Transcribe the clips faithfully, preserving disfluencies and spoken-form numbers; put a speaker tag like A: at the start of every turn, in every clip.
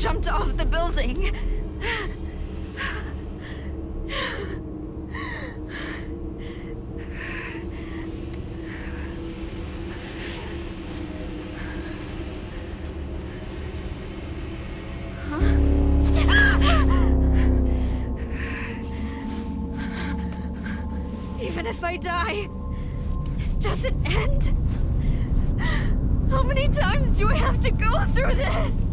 A: jumped off the building. Even if I die, this doesn't end. How many times do I have to go through this?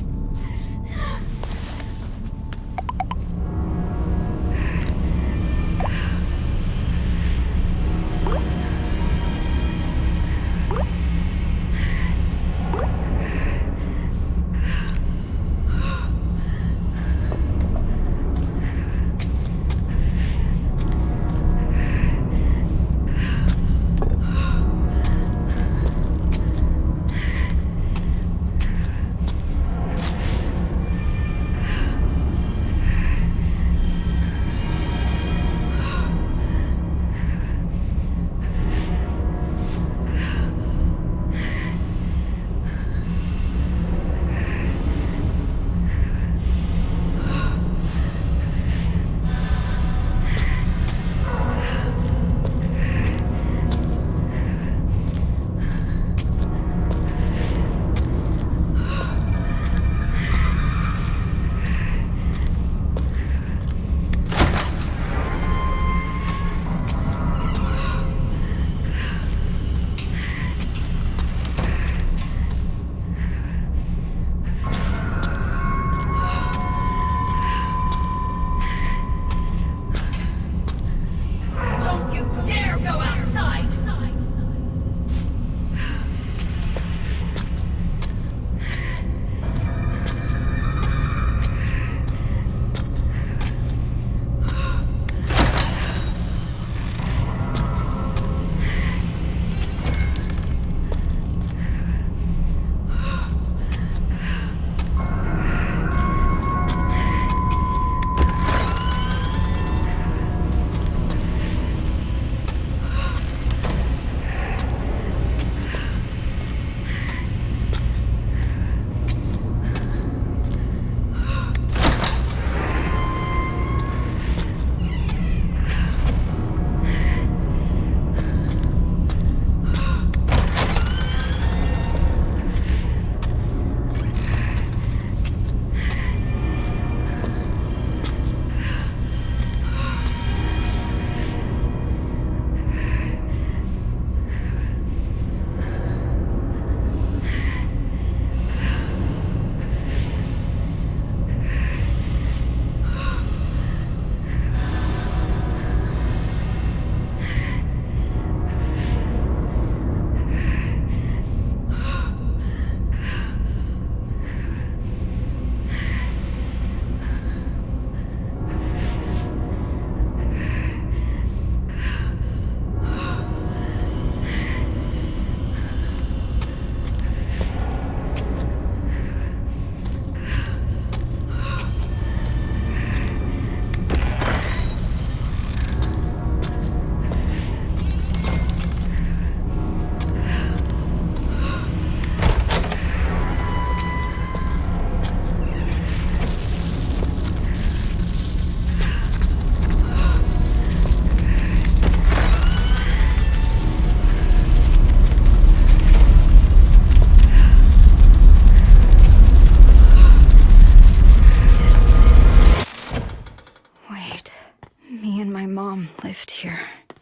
A: Lived here.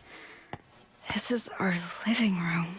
A: This is our living room.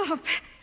A: Stop!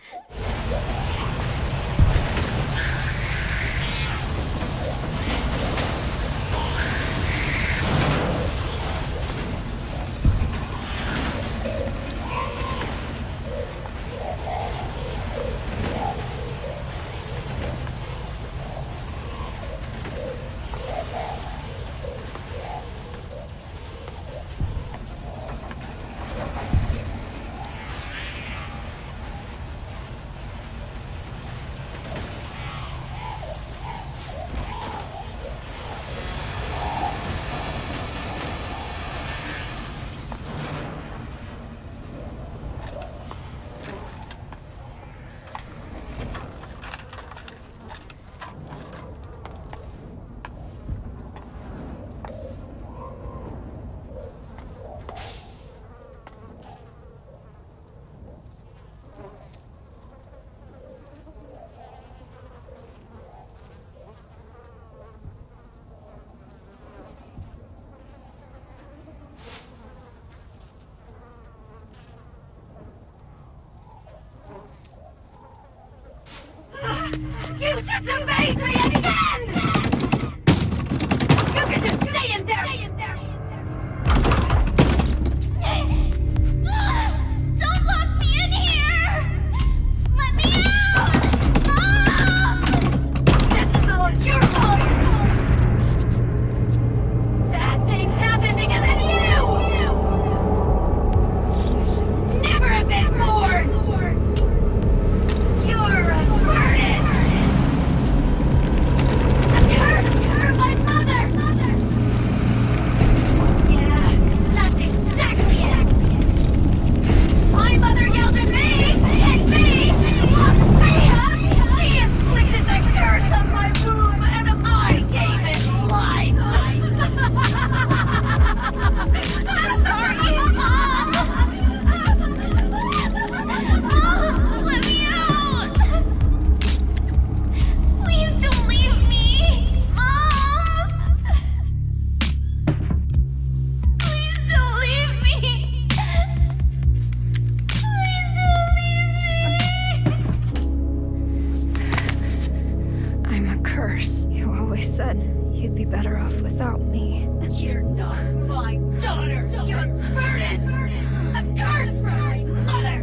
B: You disobeyed me again! You can just stay in there! Stay in there.
A: Don't lock me in here! Let me out! Mom!
B: This is all your fault! Bad things happen because of you! You should never have been born! You're a burden! A curse for my mother! Yeah, that's exactly it! My mother yelled at me, and me, locked me up! She inflicted the curse on my womb, and I gave it life!
A: I'm sorry, Mom! Mom, let me out! Please don't leave me! Mom! Please don't leave me! Please don't leave me! I'm a curse. You always said you'd be better off without me.
B: You're not my daughter! You're a burden! A curse for my mother!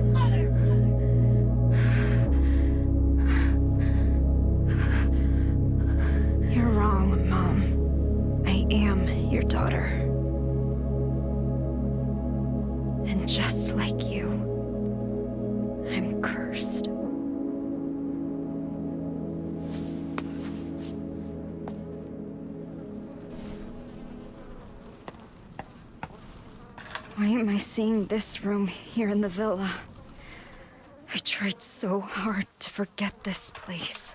A: You're wrong, Mom. I am your daughter. And just like you, I'm cursed. Why am I seeing this room here in the villa? I tried so hard to forget this place.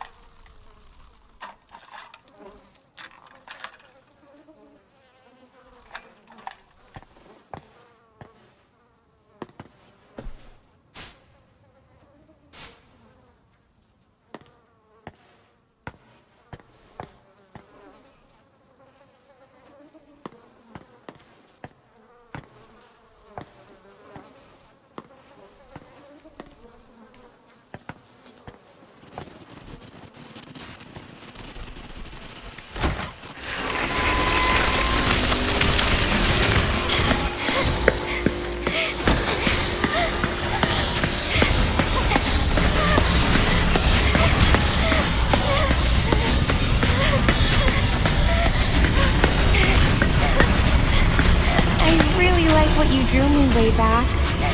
C: What you drew me way back.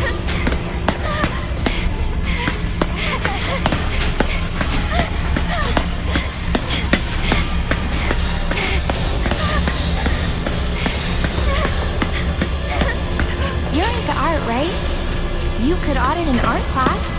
C: You're into art, right? You could audit an art class.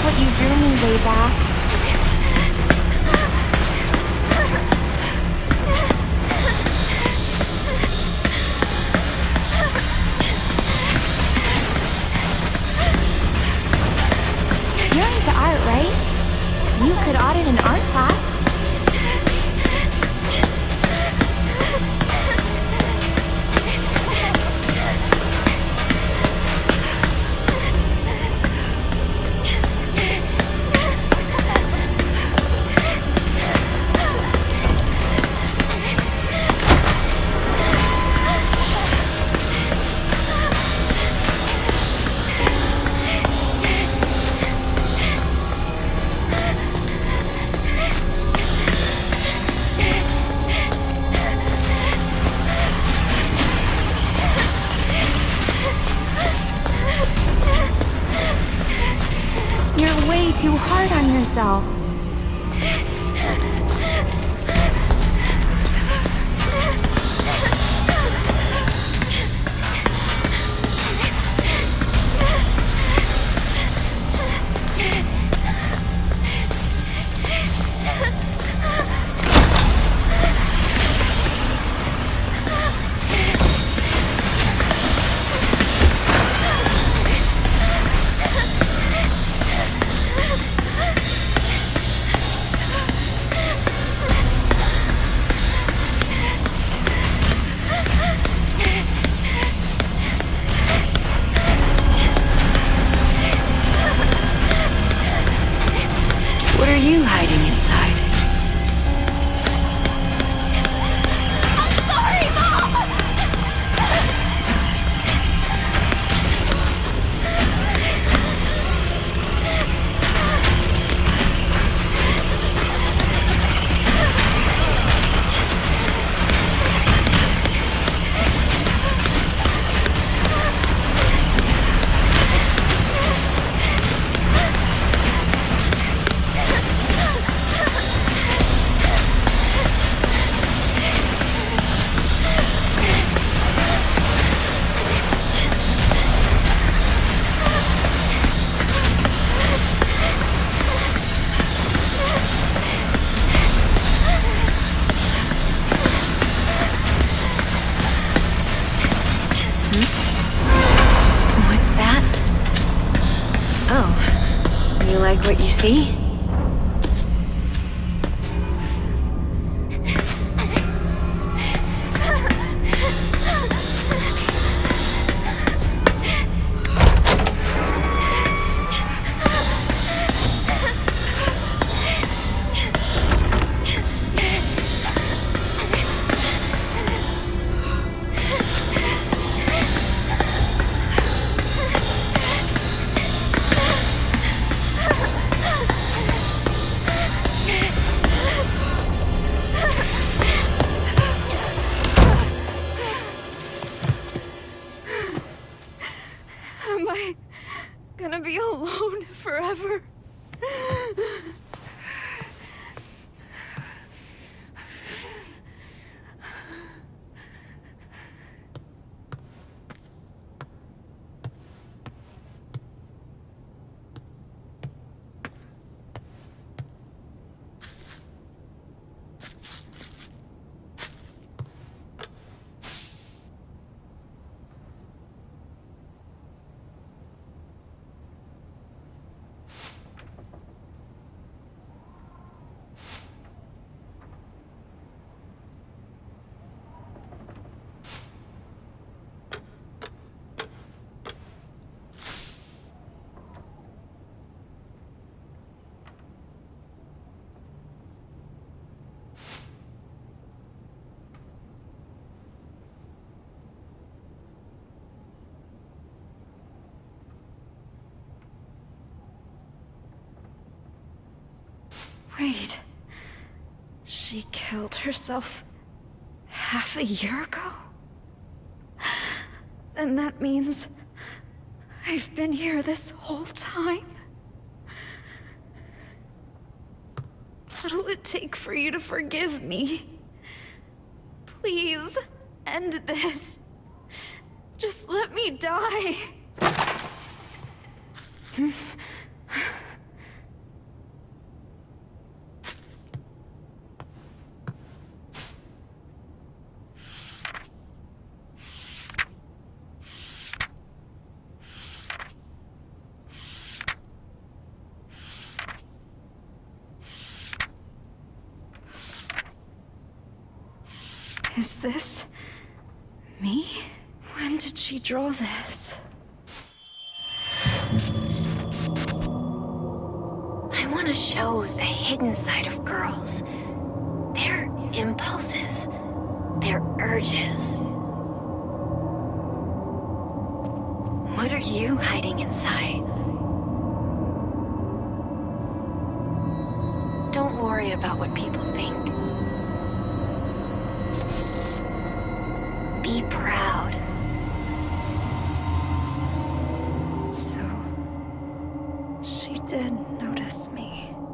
C: what you drew me way back. You're into art, right? You could audit an art class. Too hard on yourself.
A: What are you hiding inside?
B: I'm sorry, Mom!
A: What's that? Oh, you like what you see? Am I gonna be alone forever? Wait, she killed herself half a year ago? Then that means I've been here this whole time? What'll it take for you to forgive me? Please, end this. Just let me die. Is this... me? When did she draw this?
C: I want to show the hidden side of girls. Their impulses, their urges. What are you hiding inside? Don't worry about what people think. Be proud.
A: So... she did notice me.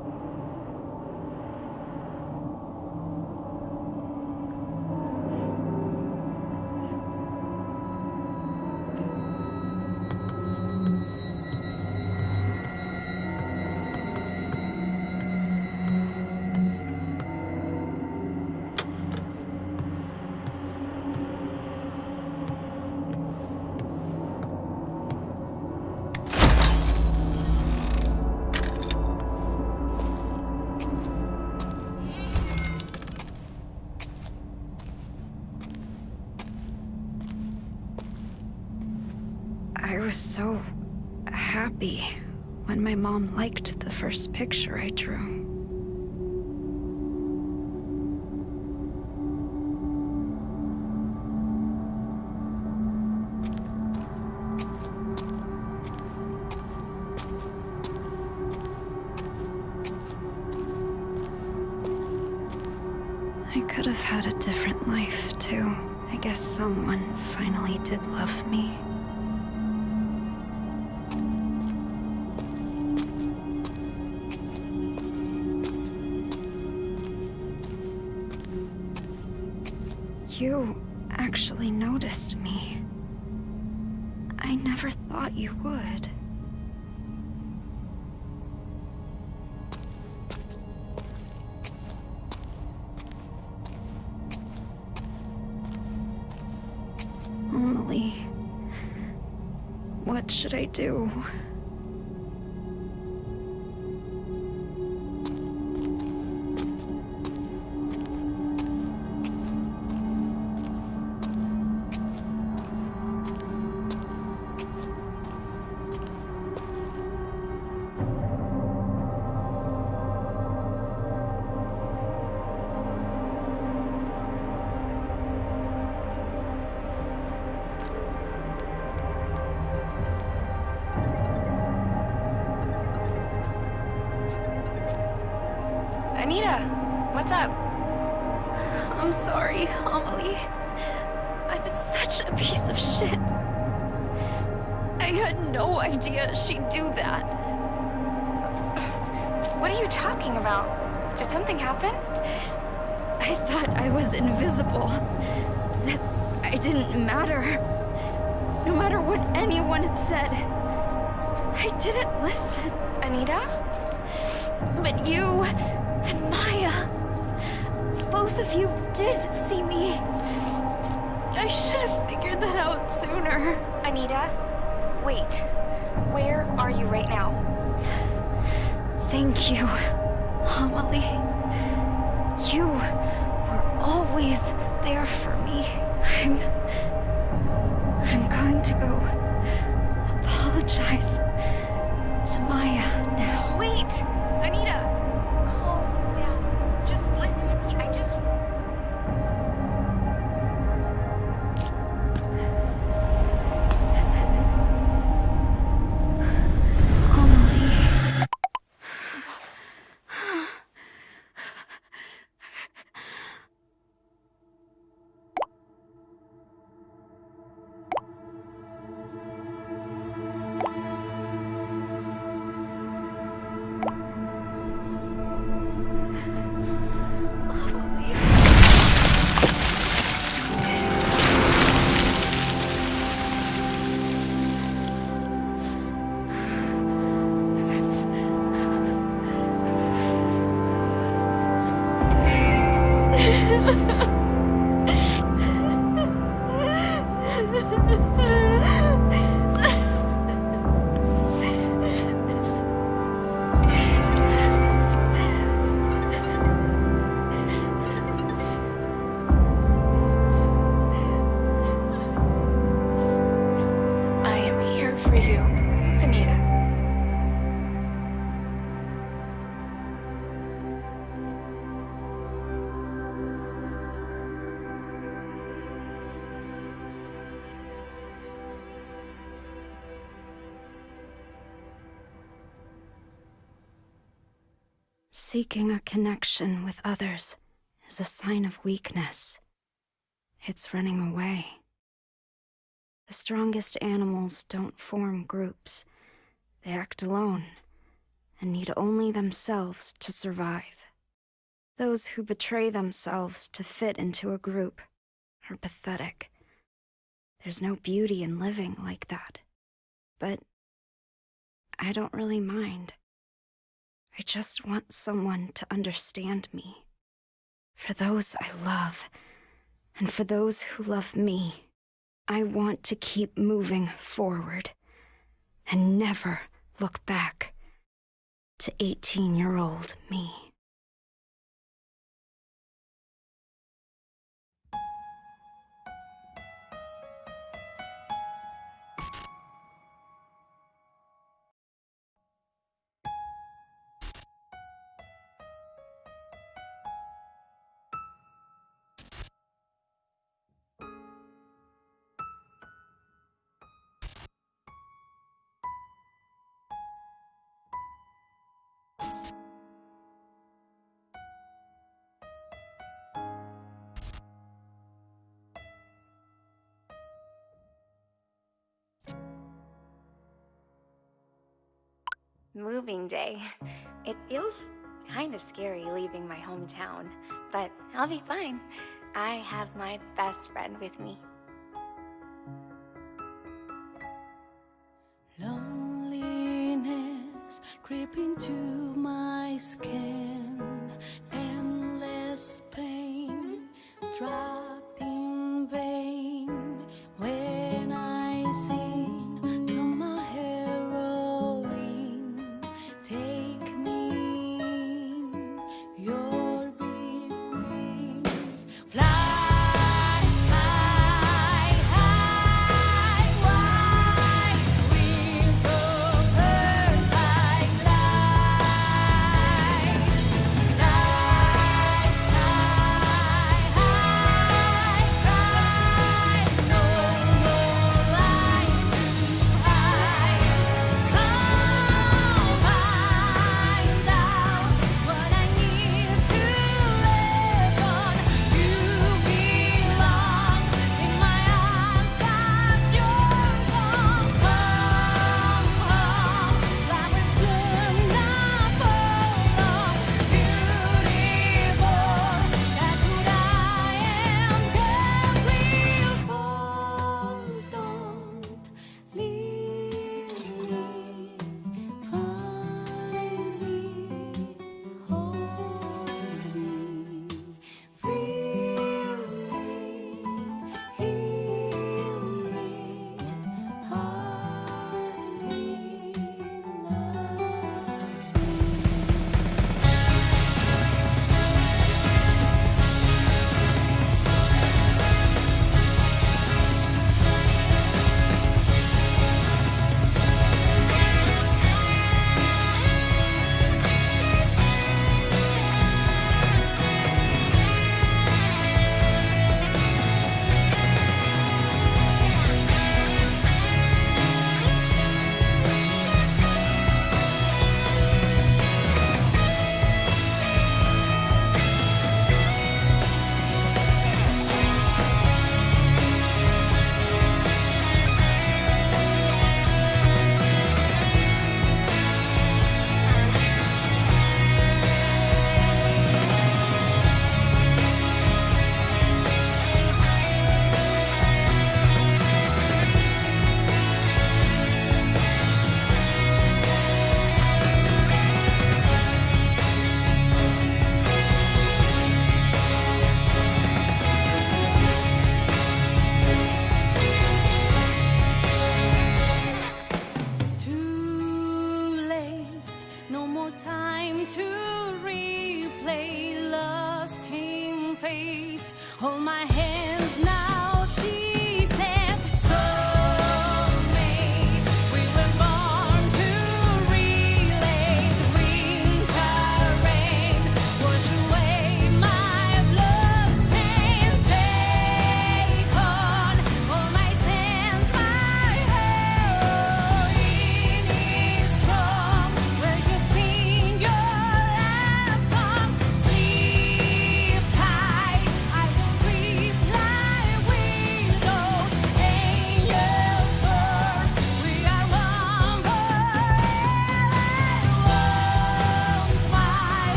A: I was so happy when my mom liked the first picture I drew. I could have had a different life, too. I guess someone finally did love me. You actually noticed me. I never thought you would. Amelie, what should I do?
D: Anita, what's up?
A: I'm sorry, Amelie. I'm such a piece of shit. I had no idea she'd do that.
D: What are you talking about? Did something happen?
A: I thought I was invisible. That I didn't matter. No matter what anyone said. I didn't listen.
D: Anita?
A: But you and Maya, both of you did see me. I should have figured that out sooner.
D: Anita, wait. Where are you right now?
A: Thank you, Amelie. You were always there for me. I'm... I'm going to go apologize to Maya now.
D: Wait! Anita! Calm down. Just listen to me. I just...
A: Amelie. Seeking a connection with others is a sign of weakness. It's running away. The strongest animals don't form groups. They act alone and need only themselves to survive. Those who betray themselves to fit into a group are pathetic. There's no beauty in living like that. But I don't really mind. I just want someone to understand me. For those I love, and for those who love me, I want to keep moving forward and never look back to eighteen-year-old me.
C: Moving day. It feels kind of scary leaving my hometown, but I'll be fine. I have my best friend with me.
E: Loneliness creeping to my skin.